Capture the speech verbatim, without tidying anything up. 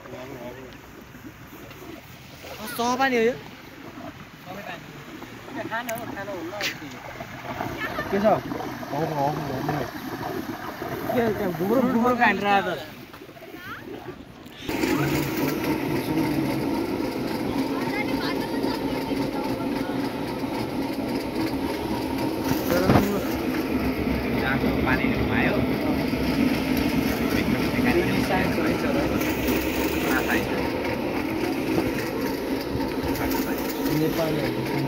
so पानी हो यो खानु खानु हुन्न के छ हो हो हो के त्यो गुब्रो गुब्रो काटेर आयो त पानी आयो नेपाल